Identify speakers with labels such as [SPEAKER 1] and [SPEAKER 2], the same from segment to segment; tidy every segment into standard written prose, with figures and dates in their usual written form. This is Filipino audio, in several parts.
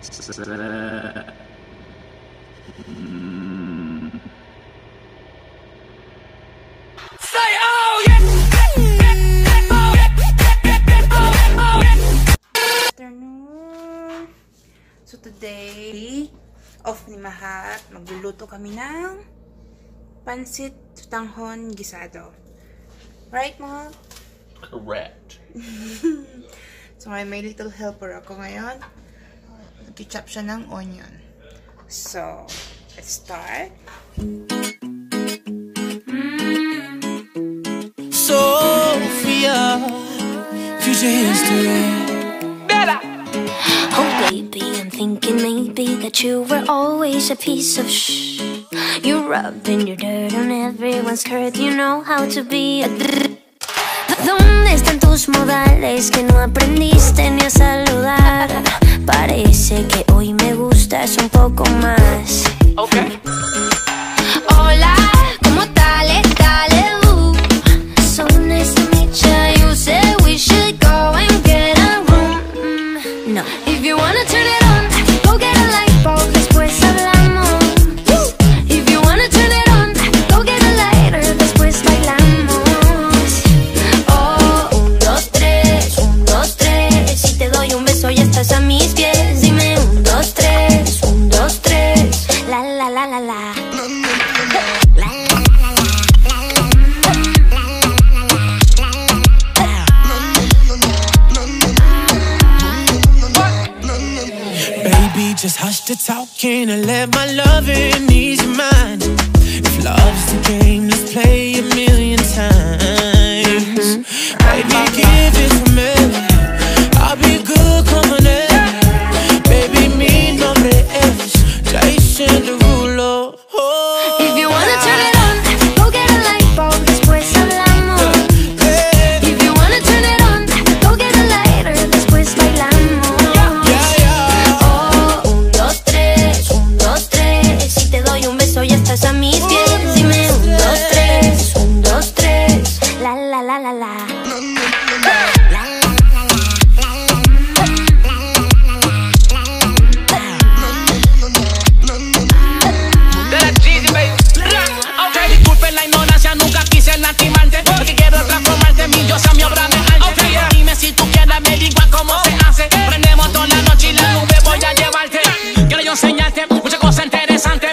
[SPEAKER 1] Afternoon. So today, off ni Mahat. Magluluto kami ng pansit tanghon gisado. Right, Mahat?
[SPEAKER 2] Correct.
[SPEAKER 1] So may little helper ako ngayon. Nag-chop siya ng onion. So, let's start.
[SPEAKER 3] Sophia, future history. Bella.
[SPEAKER 4] Oh baby, I'm thinking maybe that you were always a piece of You're rubbing your dirt on everyone's skirt. You know how to be a ¿Dónde están tus modales que no aprendiste ni a saludar? Parece que hoy me gustas un poco más.
[SPEAKER 3] Okay.
[SPEAKER 4] Hola, ¿cómo tal? So nice to meet you. You said we should go and get a room. No. If you wanna turn it on, go get a light bulb, después hablamos. If you wanna turn it on, go get a lighter, después bailamos. Oh, 1, 2, 3, 1, 2, 3. Si te doy un beso ya estás a mis pies. Dime 1, 2, 3, 1, 2, 3. La la la la la.
[SPEAKER 3] Just hush the talking and let my loving ease your mind. If love's the game, let's play a million times. Baby, give it to me. I'll be good, come on in. Baby, mi nombre es Jason Derulo. Oh.
[SPEAKER 4] If you wanna turn it on, go get a light bulb, después hablamos. If you wanna turn it on, go get a lighter, después bailamos. Ya estás a mis pies, dime 1, 2, 3, 1, 2, 3, la la la la la.
[SPEAKER 3] Disculpen la ignorancia, nunca quise lastimarte, porque quiero transformarte mi diosa, mi obra de arte. Dime si tú quieres averiguar cómo se hace. Prendemos toda la noche y la nube voy a llevarte. Quiero yo enseñarte muchas cosas interesantes.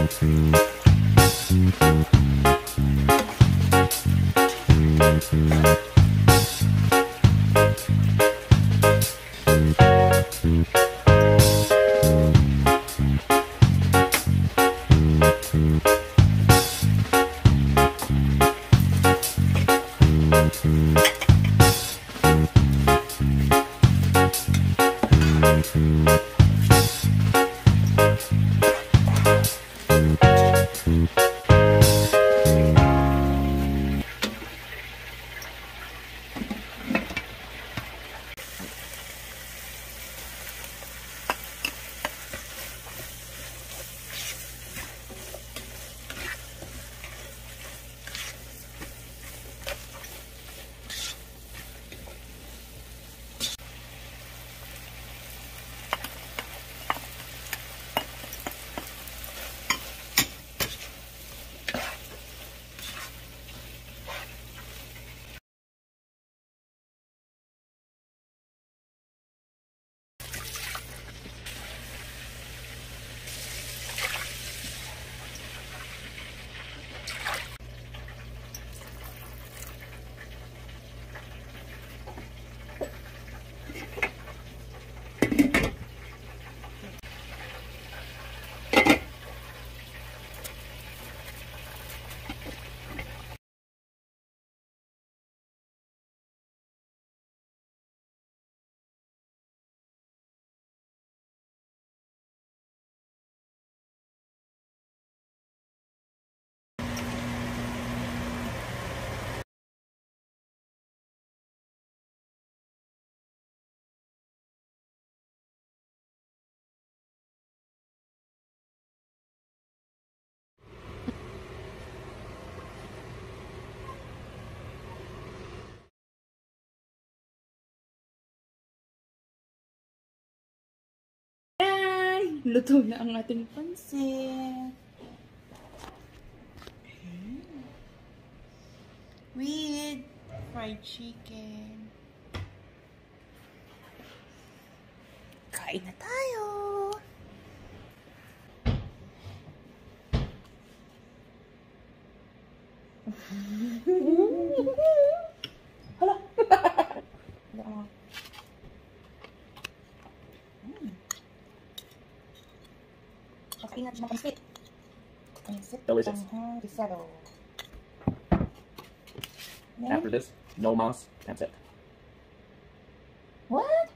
[SPEAKER 1] Luto na ang ating pansit. With fried chicken. Kain na tayo! Hala! Ingat siya pansit. Pansit.
[SPEAKER 2] Delicious.
[SPEAKER 1] Gisado.
[SPEAKER 2] After this, no mas, pancit.
[SPEAKER 1] What?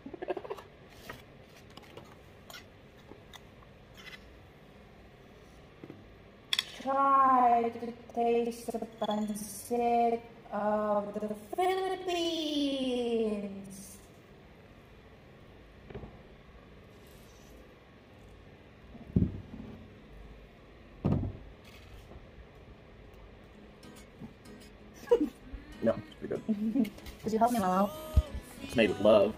[SPEAKER 1] Try to taste the pancit of the Philippines.
[SPEAKER 2] No, it's pretty good.
[SPEAKER 1] Could you help me out?
[SPEAKER 2] It's made with love.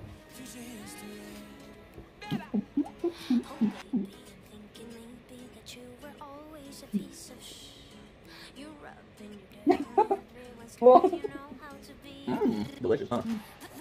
[SPEAKER 2] Delicious, huh?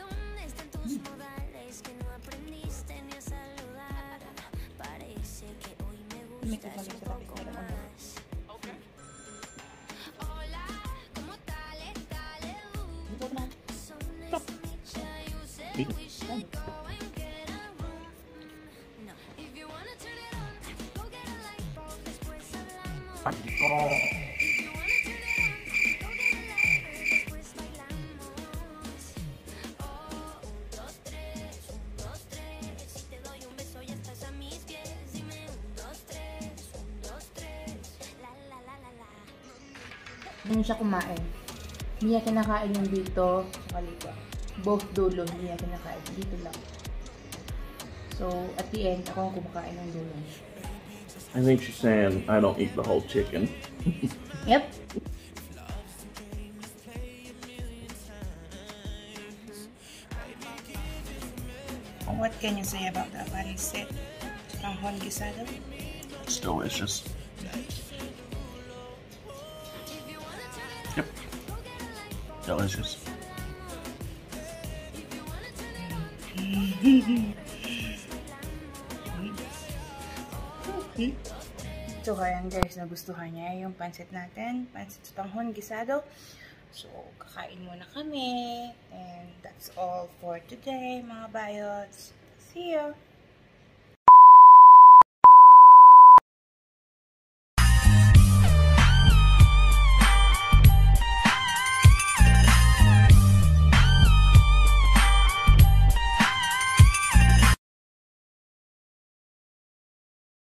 [SPEAKER 1] Hindi siya kumain. Hindi niya kinakain yung dito, saka dito. Both dulo, hindi niya kinakain. Dito lang. So, at the end, ako ang kumakain ng dulo.
[SPEAKER 2] I think she's saying I don't eat the whole chicken.
[SPEAKER 1] Yep. What can you say about the pancit? Franghon gisado?
[SPEAKER 2] It's delicious. Yep. Delicious.
[SPEAKER 1] So, ayan guys, nagustuhan niya yung pancit natin. Pancit tutanghon gisado. So, kakain muna kami. And that's all for today, mga bayots. See you!